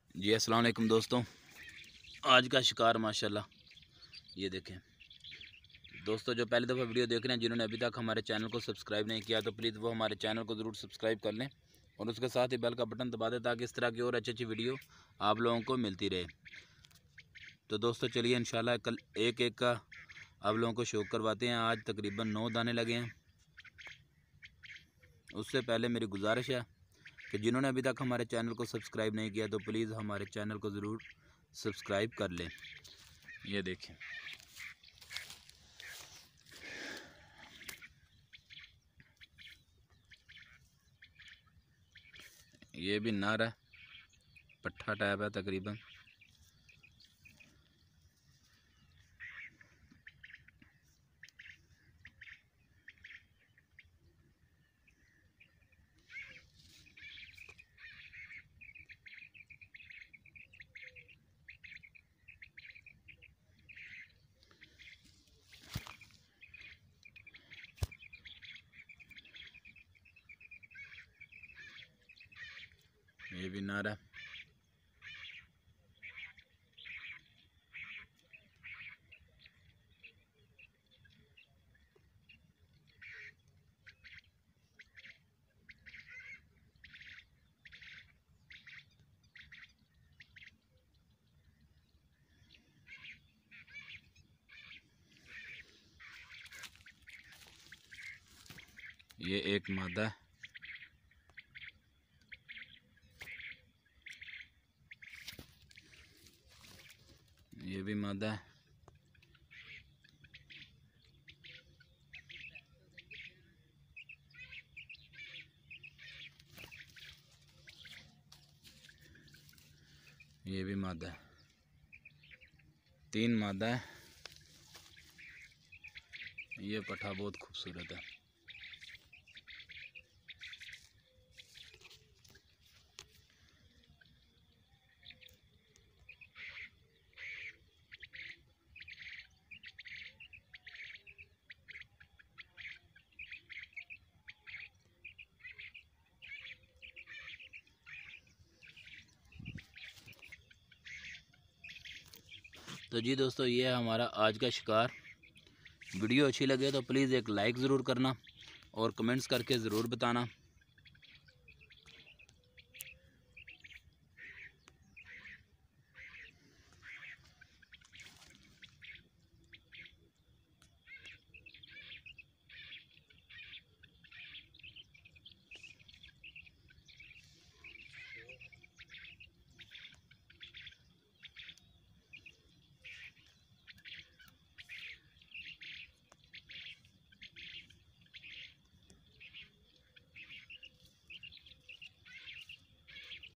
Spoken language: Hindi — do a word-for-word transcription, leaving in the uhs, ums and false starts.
जी अस्सलाम वालेकुम दोस्तों। आज का शिकार माशाल्लाह ये देखें। दोस्तों जो पहली दफ़ा वीडियो देख रहे हैं, जिन्होंने अभी तक हमारे चैनल को सब्सक्राइब नहीं किया तो प्लीज़ वो हमारे चैनल को ज़रूर सब्सक्राइब कर लें और उसके साथ ही बेल का बटन दबा दें ताकि इस तरह की और अच्छी अच्छी वीडियो आप लोगों को मिलती रहे। तो दोस्तों चलिए इंशाल्लाह कल एक एक का आप लोगों को शौक करवाते हैं। आज तकरीबन नौ दाने लगे हैं। उससे पहले मेरी गुजारिश है कि जिन्होंने अभी तक हमारे चैनल को सब्सक्राइब नहीं किया तो प्लीज़ हमारे चैनल को ज़रूर सब्सक्राइब कर लें। ये देखें, ये भी नर है, पट्ठा टाइप है तकरीबन। ये भी नर है। ये एक मादा है। ये भी मादा है। ये भी मादा है। तीन मादा है। ये पट्ठा बहुत खूबसूरत है। तो जी दोस्तों ये है हमारा आज का शिकार। वीडियो अच्छी लगे तो प्लीज़ एक लाइक ज़रूर करना और कमेंट्स करके ज़रूर बताना।